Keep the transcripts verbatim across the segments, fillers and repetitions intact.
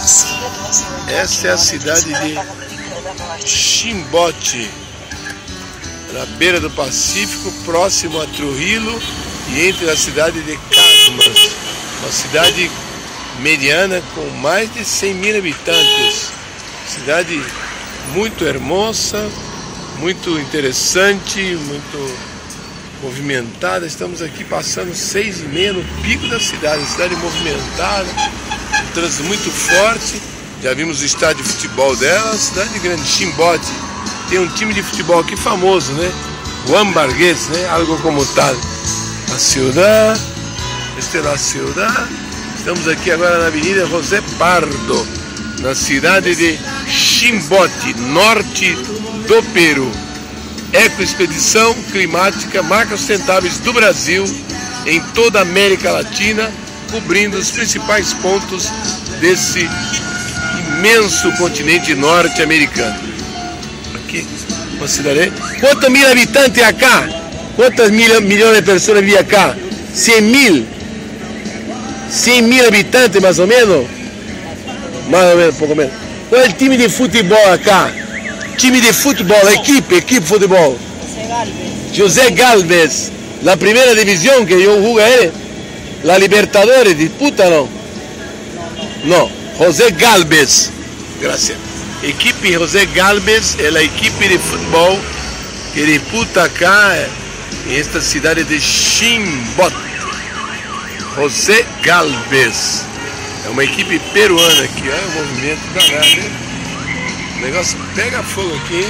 Essa é a cidade de Chimbote, na beira do Pacífico, próximo a Trujillo e entre a cidade de Casmas, uma cidade mediana com mais de cem mil habitantes. Cidade muito hermosa, muito interessante, muito movimentada. Estamos aqui passando seis e meia no pico da cidade, cidade movimentada, um trânsito muito forte. Já vimos o estádio de futebol dela, cidade grande, Chimbote. Tem um time de futebol aqui famoso, né? O Hamburguês, né? Algo como tal. A ciudad, esta é a ciudad. Estamos aqui agora na Avenida José Pardo, na cidade de Chimbote, norte do Peru. Ecoexpedição climática, marcas sustentáveis do Brasil em toda a América Latina, cobrindo os principais pontos desse imenso continente norte-americano. Aqui, uma cidade. Quantos mil habitantes acá? Quantas mil, milhões de pessoas vivem acá? cem mil? cem mil habitantes, mais ou menos? Mais ou menos, pouco menos. Qual é o time de futebol acá? Time de futebol, equipe, equipe de futebol. José Galvez. La primera división que yo jugué, la Libertadores, disputa no? No, José Galvez. Gracias. Equipe José Galvez é a equipe de futebol que disputa acá em esta cidade de Chimbote. José Galvez. É uma equipe peruana aqui, olha o movimento danado, hein? O negócio pega fogo aqui.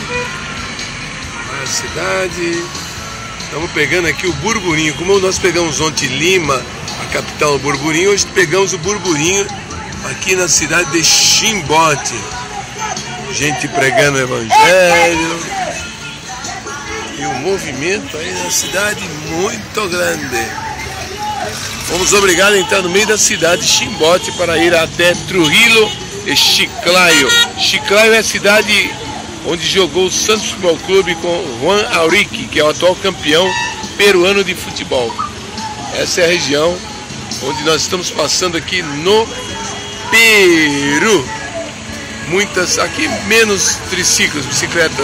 A cidade. Estamos pegando aqui o burburinho. Como nós pegamos ontem Lima, a capital do burburinho, hoje pegamos o burburinho aqui na cidade de Chimbote. Gente pregando o evangelho. E o movimento aí na cidade muito grande. Vamos obrigar a entrar no meio da cidade de Chimbote para ir até Trujillo e Chiclayo. Chiclayo é a cidade onde jogou o Santos Futebol Clube com Juan Aurique, que é o atual campeão peruano de futebol. Essa é a região onde nós estamos passando aqui no Peru. Muitas, aqui menos triciclos, bicicletas.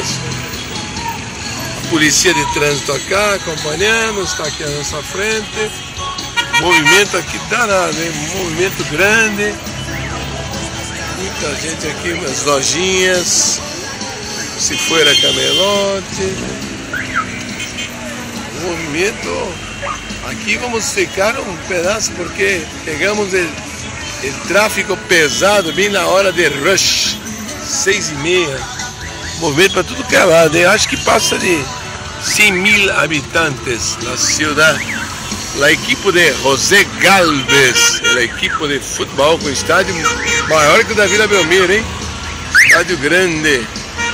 A polícia de trânsito acá acompanhando, está aqui à nossa frente. Movimento aqui danado, hein? Movimento grande. Muita gente aqui nas lojinhas. Se for a camelote. Movimento. Aqui vamos ficar um pedaço porque pegamos o, o tráfego pesado bem na hora de rush. Seis e meia. Movimento para tudo que é lado, hein? Acho que passa de cem mil habitantes na cidade. A equipe de José Galvez, a equipe de futebol com estádio maior que o da Vila Belmiro, hein? Estádio grande.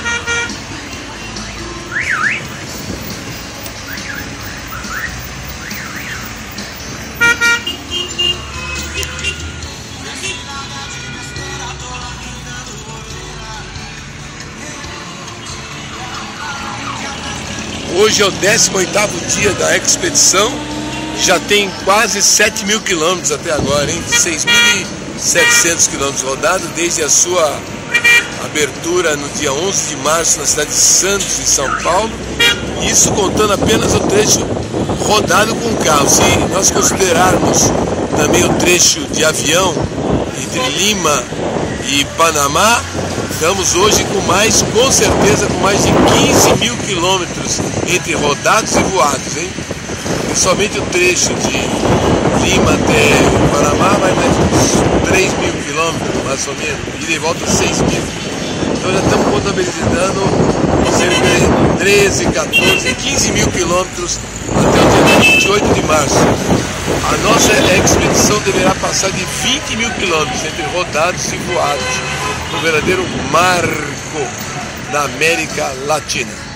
Hoje é o décimo oitavo dia da expedição. Já tem quase sete mil quilômetros até agora, hein? seis mil e setecentos quilômetros rodados desde a sua abertura no dia onze de março na cidade de Santos, em São Paulo. Isso contando apenas o trecho rodado com carro. Se nós considerarmos também o trecho de avião entre Lima e Panamá, estamos hoje com mais, com certeza, com mais de quinze mil quilômetros entre rodados e voados, hein? E somente o trecho de Lima até Panamá vai mais uns três mil quilômetros, mais ou menos, e de volta seis mil. Então já estamos contabilizando cerca de treze, quatorze, quinze mil quilômetros até o dia vinte e oito de março. A nossa expedição deverá passar de vinte mil quilômetros entre rodados e voados, um verdadeiro marco na América Latina.